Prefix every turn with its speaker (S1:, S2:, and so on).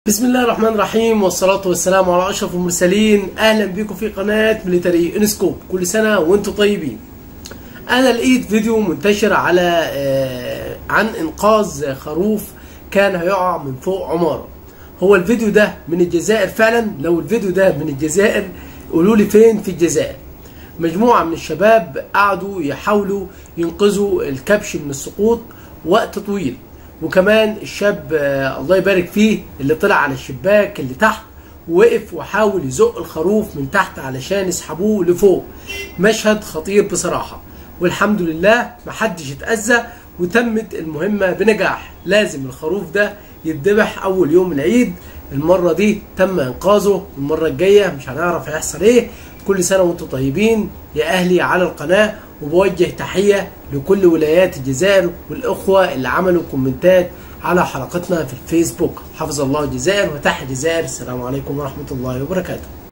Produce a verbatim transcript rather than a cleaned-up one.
S1: بسم الله الرحمن الرحيم، والصلاة والسلام على أشرف المرسلين. أهلا بكم في قناة ميليتري انسكوب. كل سنة وانتم طيبين. أنا لقيت فيديو منتشر على آه عن إنقاذ خروف كان هيقع من فوق عمارة. هو الفيديو ده من الجزائر فعلا؟ لو الفيديو ده من الجزائر قولوا لي فين في الجزائر. مجموعة من الشباب قعدوا يحاولوا ينقذوا الكبش من السقوط وقت طويل، وكمان الشاب الله يبارك فيه اللي طلع على الشباك اللي تحت ووقف وحاول يزق الخروف من تحت علشان يسحبوه لفوق. مشهد خطير بصراحة، والحمد لله محدش اتأذى وتمت المهمة بنجاح. لازم الخروف ده يتذبح أول يوم العيد. المرة دي تم إنقاذه، المرة الجاية مش هنعرف هيحصل إيه. كل سنة وانتم طيبين يا أهلي على القناة، وبوجه تحية لكل ولايات الجزائر والإخوة اللي عملوا كومنتات على حلقتنا في الفيسبوك. حفظ الله الجزائر وتحيا الجزائر. السلام عليكم ورحمة الله وبركاته.